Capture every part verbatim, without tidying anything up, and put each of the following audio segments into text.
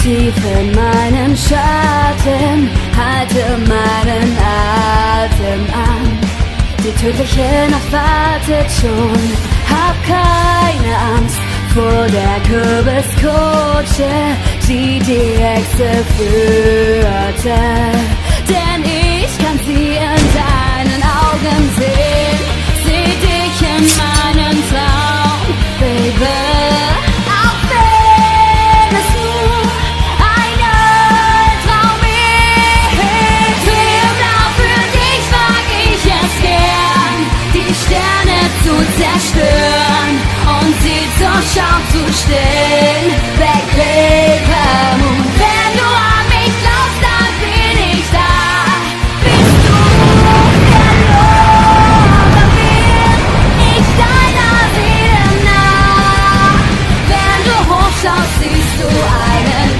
tief in meinen Schatten, halte meinen Atem an. Die tödliche Nacht wartet schon, hab keine Angst vor der Kürbiskutsche, die die Hexe führte. Denn ich kann sie in deinen Augen sehen, seh dich in meinen Traum, Baby. Auch wenn es nur eine Traum ist. Genau für dich wag ich es gern, die Sterne zu zerstören und sie zur Schau zu stellen. Back Paper Moon. Wenn du an mich glaubst, dann bin ich da. Bist du verloren, dann bin ich deiner Seele nah. Wenn du hochschaust, siehst du einen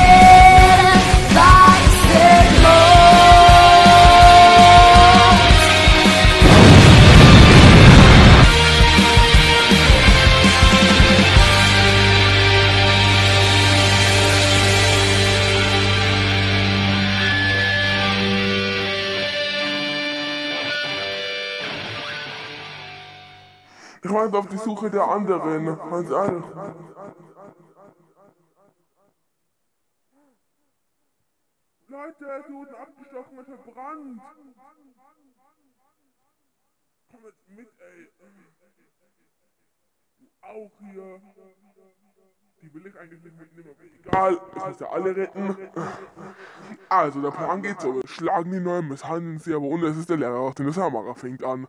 weißen Mond. Ich war jetzt auf die Suche der anderen, ganz ehrlich. Leute, es wurden abgestochen und verbrannt. Komm jetzt mit, ey. Du auch hier. Die will ich eigentlich nicht mitnehmen, aber egal, ich muss ja alle retten. Also, der Plan geht so, wir schlagen die Neuen, misshandeln sie, aber ohne es ist der Lehrer, aus dem das Hammerer fängt an.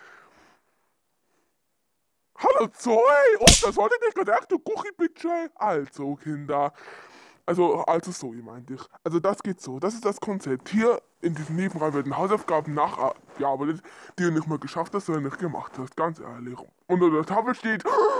Hallo Zoe! Oh, das war nicht gedacht, du Kuchi-Bitche! Also, Kinder. Also, also so, meinte ich. Also, das geht so. Das ist das Konzept. Hier in diesem Nebenraum werden Hausaufgaben nachgearbeitet, die du nicht mal geschafft hast oder nicht gemacht hast. Ganz ehrlich. Und unter der Tafel steht.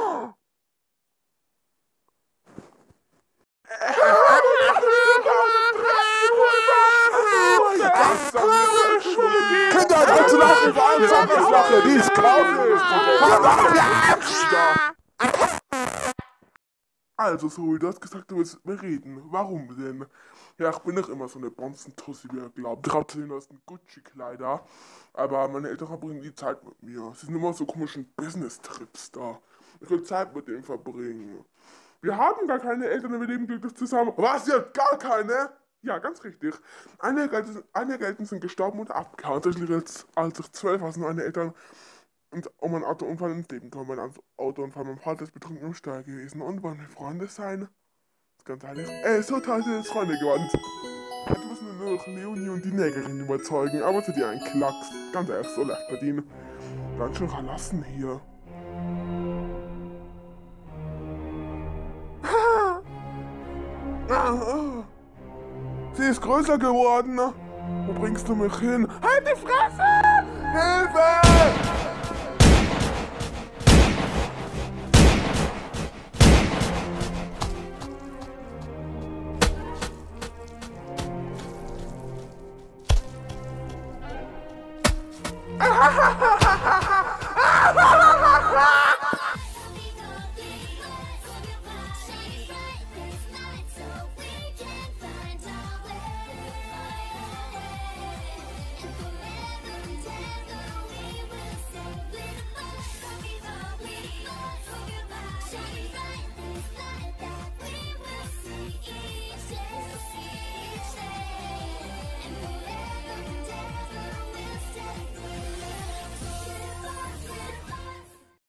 Kinder, hört zu lachen, vor allem Sandras Lache, die ist grausig. Also, Zoe, du hast gesagt, du willst mit mir reden. Warum denn? Ja, ich bin nicht immer so eine Bonzentussi, wie ihr glaubt. Ich hab zu den neuesten Gucci-Kleider, aber meine Eltern verbringen die Zeit mit mir. Sie sind immer so komischen Business-Trips da. Ich will Zeit mit denen verbringen. Wir haben gar keine Eltern, wir leben glücklich zusammen. Was, ihr habt gar keine? Ja, ganz richtig. Einige Eltern, einige Eltern sind gestorben und abgehauen. Jetzt, als ich zwölf war, sind meine Eltern und um einen Autounfall ins Leben gekommen. Mein Autounfall, mein Vater ist betrunken im Stall gewesen. Und wollen wir Freunde sein? Ganz ehrlich, ey, so toll sind jetzt Freunde geworden. Jetzt müssen wir nur noch Leonie und die Negerin überzeugen, aber zu dir ein Klacks. Ganz ehrlich, so leicht bei denen. Ganz schön verlassen hier. Sie ist größer geworden. Wo bringst du mich hin? Halt die Fresse! Hilfe!